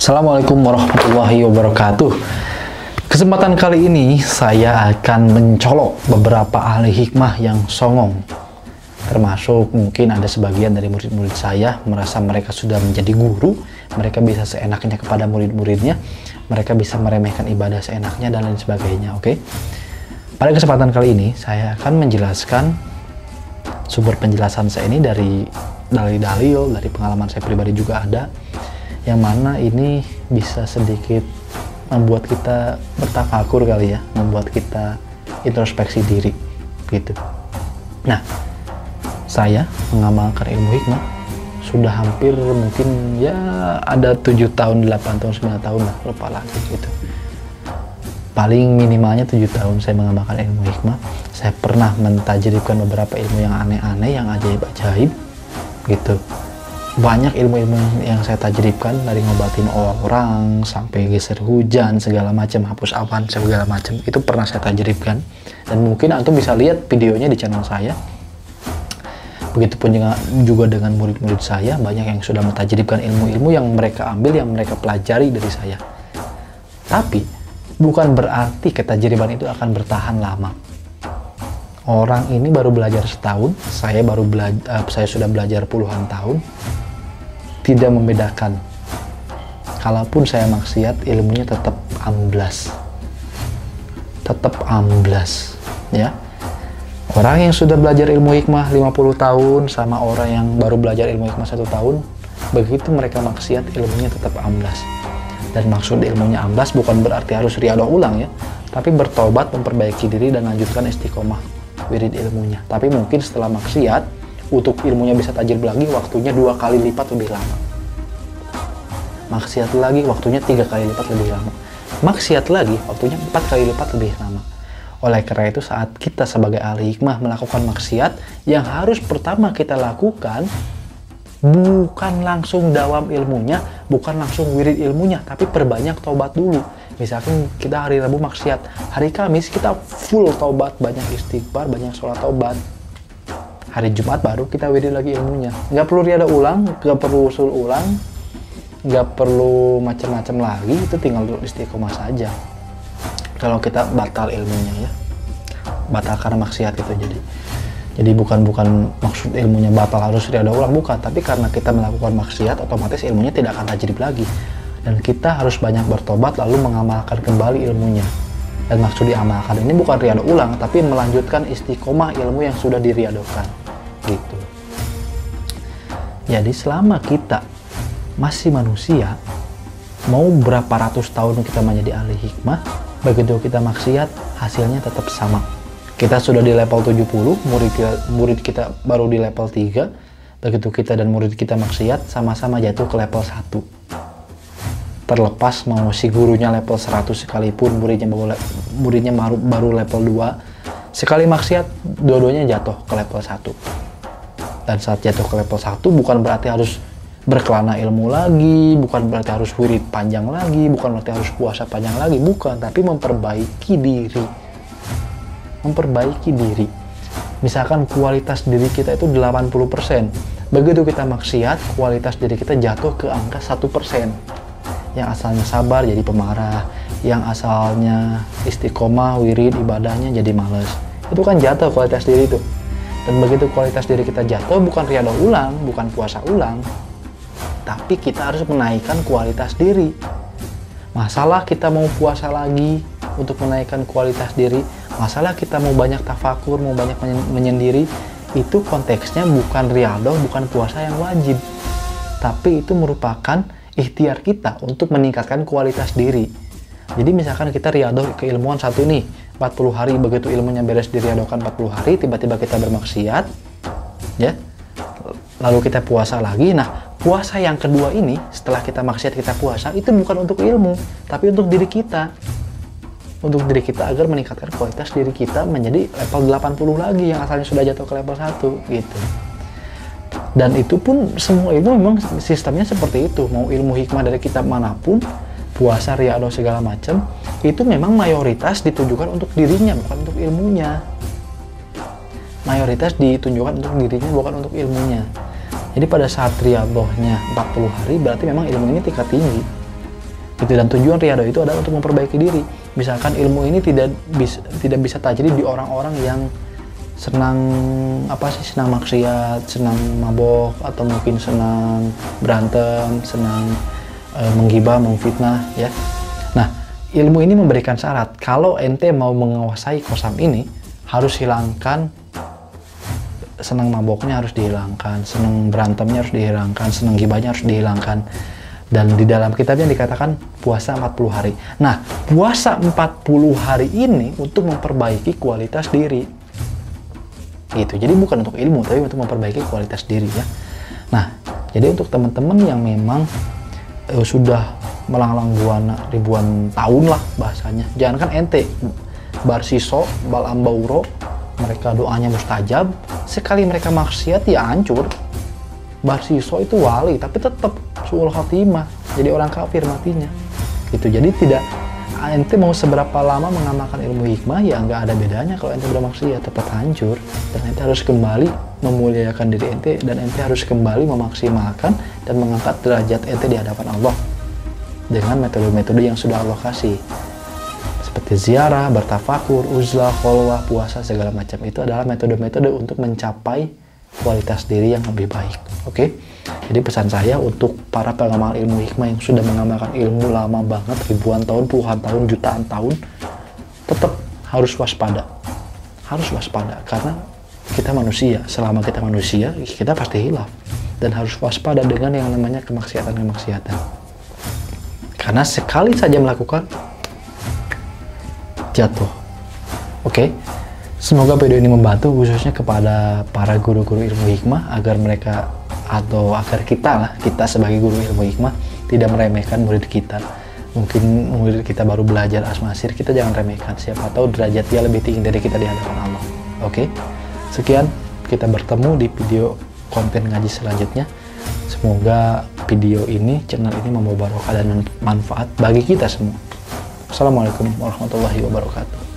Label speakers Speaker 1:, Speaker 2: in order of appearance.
Speaker 1: Assalamualaikum warahmatullahi wabarakatuh. Kesempatan kali ini saya akan mencolok beberapa ahli hikmah yang songong. Termasuk mungkin ada sebagian dari murid-murid saya merasa mereka sudah menjadi guru, mereka bisa seenaknya kepada murid-muridnya, mereka bisa meremehkan ibadah seenaknya dan lain sebagainya. Oke. Pada kesempatan kali ini saya akan menjelaskan sumber penjelasan saya ini dari dalil-dalil, dari pengalaman saya pribadi juga ada, yang mana ini bisa sedikit membuat kita bertafakur kali ya, membuat kita introspeksi diri gitu. Nah, saya mengamalkan ilmu hikmah sudah hampir mungkin ya ada 7 tahun, 8 tahun, 9 tahun lah, lupa lagi gitu. Paling minimalnya 7 tahun saya mengamalkan ilmu hikmah. Saya pernah mentajribkan beberapa ilmu yang aneh-aneh, yang ajaib-ajaib gitu. Banyak ilmu-ilmu yang saya tajribkan, dari ngobatin orang sampai geser hujan segala macam, hapus awan segala macam, itu pernah saya tajribkan. Dan mungkin antum bisa lihat videonya di channel saya. Begitupun juga dengan murid-murid saya, banyak yang sudah mentajribkan ilmu-ilmu yang mereka ambil, yang mereka pelajari dari saya. Tapi bukan berarti ketajriban itu akan bertahan lama. Orang ini baru belajar setahun, saya sudah belajar puluhan tahun. Tidak membedakan. Kalaupun saya maksiat, ilmunya tetap amblas. Tetap amblas, ya. Orang yang sudah belajar ilmu hikmah 50 tahun sama orang yang baru belajar ilmu hikmah 1 tahun, begitu mereka maksiat, ilmunya tetap amblas. Dan maksud ilmunya amblas bukan berarti harus riadah ulang ya, tapi bertobat, memperbaiki diri dan lanjutkan istiqomah wirid ilmunya. Tapi mungkin setelah maksiat, untuk ilmunya bisa tajrib lagi, waktunya 2 kali lipat lebih lama. Maksiat lagi, waktunya 3 kali lipat lebih lama. Maksiat lagi, waktunya 4 kali lipat lebih lama. Oleh karena itu, saat kita sebagai ahli hikmah melakukan maksiat, yang harus pertama kita lakukan bukan langsung dawam ilmunya, bukan langsung wirid ilmunya, tapi perbanyak taubat dulu. Misalkan kita hari Rabu maksiat, hari Kamis kita full taubat, banyak istighfar, banyak sholat taubat. Hari Jumat baru kita wirid lagi ilmunya. Nggak perlu riada ulang, nggak perlu usul ulang, nggak perlu macam-macam lagi, itu tinggal istiqomah saja. Kalau kita batal ilmunya ya, batal karena maksiat itu. Jadi bukan maksud ilmunya batal harus riada ulang, bukan. Tapi karena kita melakukan maksiat, otomatis ilmunya tidak akan tajrib lagi. Dan kita harus banyak bertobat lalu mengamalkan kembali ilmunya. Dan maksud diamalkan ini bukan riada ulang, tapi melanjutkan istiqomah ilmu yang sudah diriadokan. Gitu. Jadi selama kita masih manusia, mau berapa ratus tahun kita menjadi ahli hikmah, begitu kita maksiat, hasilnya tetap sama. Kita sudah di level 70, murid kita baru di level 3, begitu kita dan murid kita maksiat, sama-sama jatuh ke level 1. Terlepas mau si gurunya level 100 sekalipun, muridnya baru level 2, sekali maksiat, dua-duanya jatuh ke level 1. Dan saat jatuh ke level 1 bukan berarti harus berkelana ilmu lagi, bukan berarti harus wirid panjang lagi, bukan berarti harus puasa panjang lagi, bukan, tapi memperbaiki diri. Memperbaiki diri. Misalkan kualitas diri kita itu 80%. Begitu kita maksiat, kualitas diri kita jatuh ke angka 1%. Yang asalnya sabar jadi pemarah, yang asalnya istiqomah, wirid, ibadahnya jadi males. Itu kan jatuh kualitas diri itu. Dan begitu kualitas diri kita jatuh, bukan riadah ulang, bukan puasa ulang, tapi kita harus menaikkan kualitas diri. Masalah kita mau puasa lagi untuk menaikkan kualitas diri, masalah kita mau banyak tafakur, mau banyak menyendiri, itu konteksnya bukan riadah, bukan puasa yang wajib, tapi itu merupakan ikhtiar kita untuk meningkatkan kualitas diri. Jadi misalkan kita riadah keilmuan satu nih, 40 hari, begitu ilmunya beres diriadokan 40 hari, tiba-tiba kita bermaksiat, ya, lalu kita puasa lagi. Nah, puasa yang kedua ini, setelah kita maksiat kita puasa, itu bukan untuk ilmu, tapi untuk diri kita. Untuk diri kita agar meningkatkan kualitas diri kita menjadi level 80 lagi, yang asalnya sudah jatuh ke level 1, gitu. Dan itu pun semua ilmu memang sistemnya seperti itu. Mau ilmu hikmah dari kitab manapun, puasa, riadah segala macam, itu memang mayoritas ditujukan untuk dirinya, bukan untuk ilmunya. Mayoritas ditunjukkan untuk dirinya, bukan untuk ilmunya. Jadi pada saat riyadhahnya 40 hari berarti memang ilmu ini tingkat tinggi. Gitu. Dan tujuan riyadhah itu adalah untuk memperbaiki diri. Misalkan ilmu ini tidak bisa tajrid di orang-orang yang senang senang maksiat, senang mabok, atau mungkin senang berantem, senang menggibah, memfitnah, ya. Nah, ilmu ini memberikan syarat kalau ente mau menguasai kosam ini harus hilangkan senang maboknya, harus dihilangkan, senang berantemnya harus dihilangkan, senang gibahnya harus dihilangkan. Dan di dalam kitabnya dikatakan puasa 40 hari. Nah, puasa 40 hari ini untuk memperbaiki kualitas diri. Gitu. Jadi bukan untuk ilmu, tapi untuk memperbaiki kualitas diri, ya. Nah, jadi untuk teman-teman yang memang sudah melanglang buana ribuan tahun lah bahasanya. Jangan kan ente barsiso, bal ambauro, mereka doanya mustajab, sekali mereka maksiat ya hancur. Barsiso itu wali, tapi tetap suul khatimah, jadi orang kafir matinya. Gitu. Jadi tidak, ente mau seberapa lama mengamalkan ilmu hikmah ya nggak ada bedanya kalau ente bermaksiat, tetap hancur. Dan ente harus kembali memuliakan diri ente, dan ente harus kembali memaksimalkan dan mengangkat derajat ente di hadapan Allah dengan metode-metode yang sudah Allah kasih, seperti ziarah, bertafakur, uzlah, kholwah, puasa, segala macam. Itu adalah metode-metode untuk mencapai kualitas diri yang lebih baik. Oke? Jadi pesan saya untuk para pengamal ilmu hikmah yang sudah mengamalkan ilmu lama banget, ribuan tahun, puluhan tahun, jutaan tahun, tetap harus waspada. Harus waspada, karena kita manusia. Selama kita manusia, kita pasti hilaf. Dan harus waspada dengan yang namanya kemaksiatan-kemaksiatan. Karena sekali saja melakukan, jatuh. Oke? Semoga video ini membantu khususnya kepada para guru-guru ilmu hikmah agar mereka, atau agar kita sebagai guru ilmu hikmah tidak meremehkan murid kita. Mungkin murid kita baru belajar asmasir, kita jangan remehkan. Siapa tahu derajat dia lebih tinggi dari kita di hadapan Allah. Oke? Sekian, kita bertemu di video konten ngaji selanjutnya. Semoga video ini, channel ini membawa barokah dan manfaat bagi kita semua. Assalamualaikum warahmatullahi wabarakatuh.